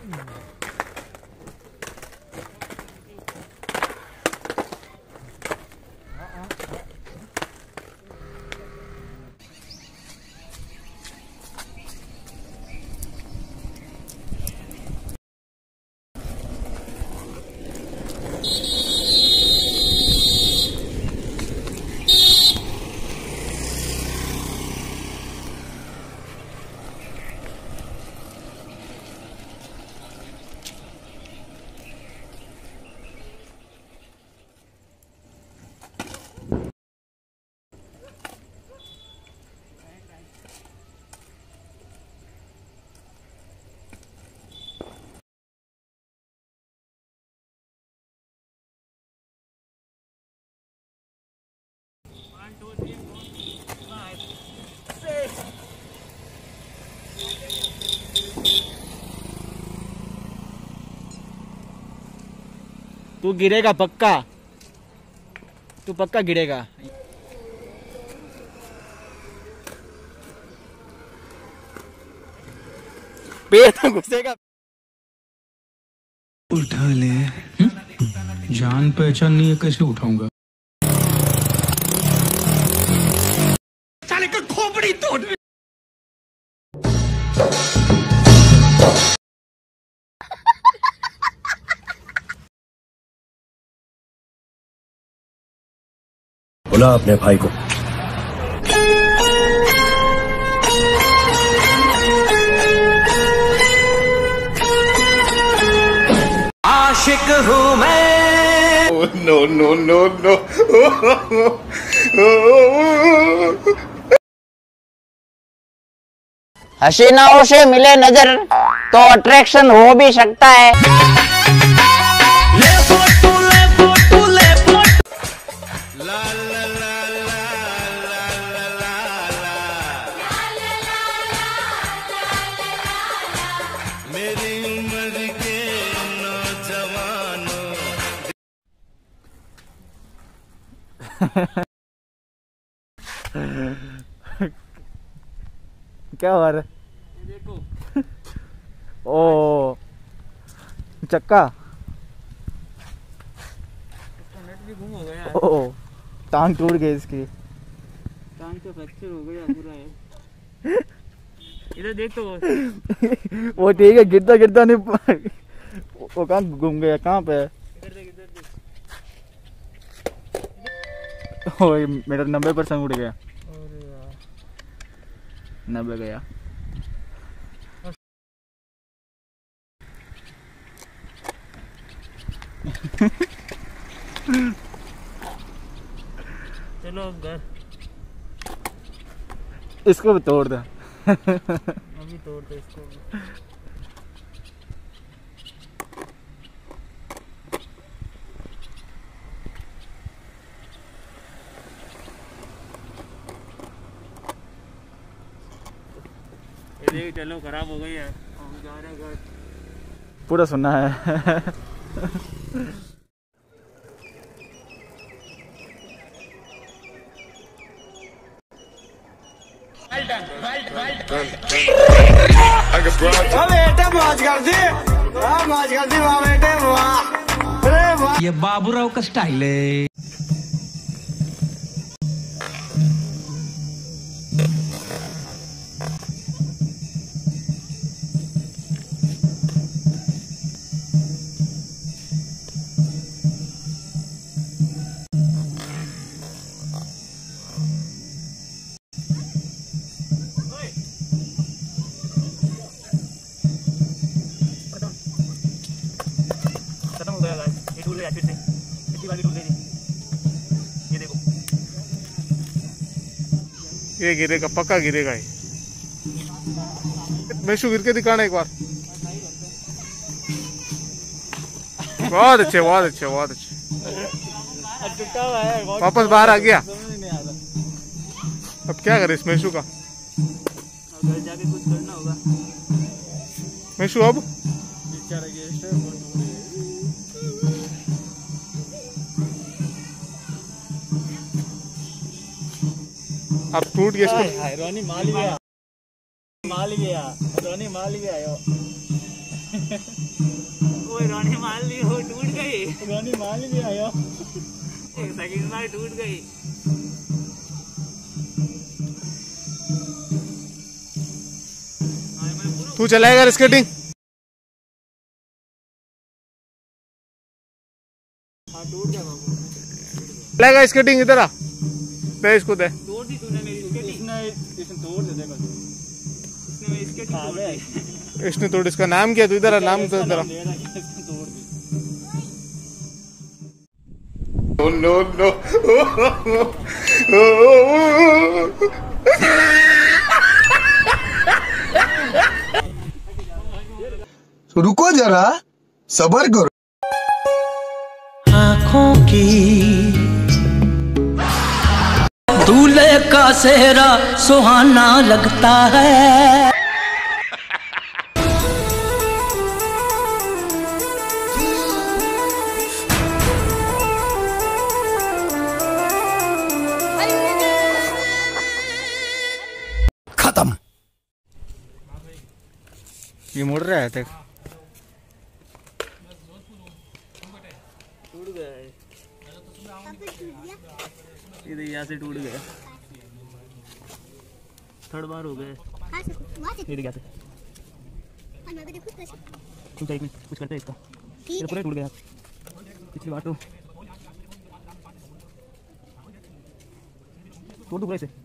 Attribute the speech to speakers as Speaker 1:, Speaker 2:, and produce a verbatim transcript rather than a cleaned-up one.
Speaker 1: तू गिरेगा पक्का, तू पक्का गिरेगा। पेट तो घुसेगा।
Speaker 2: उठा ले, जान पहचान नहीं है, कैसे उठाऊंगा? साले का खोपड़ी तोड़।
Speaker 3: बुला अपने भाई को।
Speaker 4: आशिक हूँ मैं।
Speaker 3: No no no no.
Speaker 5: हसीनाओं से मिले नजर तो अट्रैक्शन हो भी सकता है।
Speaker 4: ले फोटो ले फोटो ले फोटो। ला ला ला ला ला ला ला ला। मेरी उम्र के नौजवानों।
Speaker 1: क्या हो रहा है? देखो। ओ चक्का नेट भी गुम हो गया। ओ टांग टूट गई इसकी। टांग तो फ्रैक्चर हो गया पूरा है। इधर देख तो। वो ठीक है, गिरता गिरता नहीं। वो कहाँ घूम गया? कहाँ पे? इधर देख, इधर देख। ओ मेरा नब्बे परसेंट उड़ गया। नब्बे गया। चलो अब घर। इसको भी तोड़ दे। अभी तोड़ दे इसको भी। ये चलो खराब हो गई है, हम जा रहे हैं घर। पूरा सुनना है।
Speaker 4: मौज कर दी, मौज कर दी वाह बेटे वाह।
Speaker 2: ये बाबूराव का स्टाइल है।
Speaker 1: फिर से इतनी वाली टूट गई थी। ये देखो,
Speaker 6: ये गिरेगा, पक्का गिरेगा ये। मेशू गिर के दिखाना एक बार। बहुत अच्छे, बहुत अच्छे, बहुत अच्छे। वापस बाहर आ गया। अब क्या करे इस मेशू का?
Speaker 1: घर जाके कुछ करना होगा।
Speaker 6: मेशू अब अब टूट गया इसको।
Speaker 1: रोनी माल गया, माल गया, रोनी माल गया। ओए रानी मान ली वो टूट गई। रानी मान ली आया एक सेकंड में टूट गई।
Speaker 6: तू चलाएगा स्केटिंग?
Speaker 1: हाँ टूट गया बाबू।
Speaker 6: चलाएगा स्केटिंग? इधर आ, दे इसको दे।
Speaker 1: तोड़ दी तूने मेरी स्केटिंग। इसने इसने तोड़ दे देखो। इसने मेरी स्केटिंग तोड़ दी।
Speaker 6: इसने तोड़, इसका नाम क्या? तू इधर आ, नाम तो इधर आ।
Speaker 3: No, no,
Speaker 4: रुको जरा सबर करो।
Speaker 7: आँखों की दूल्हे का सेहरा सुहाना लगता है।
Speaker 4: खत्म।
Speaker 6: ये मुड़ रहा है देख।
Speaker 1: टूट गया है। इधर यहाँ से टूट गया। थर्ड बार हो गया। ये देख यहाँ से। कुछ एक मिनट कुछ करते हैं इसका। ये पूरा टूट गया। पिछली बार तो तोड़ दो पूरा इसे।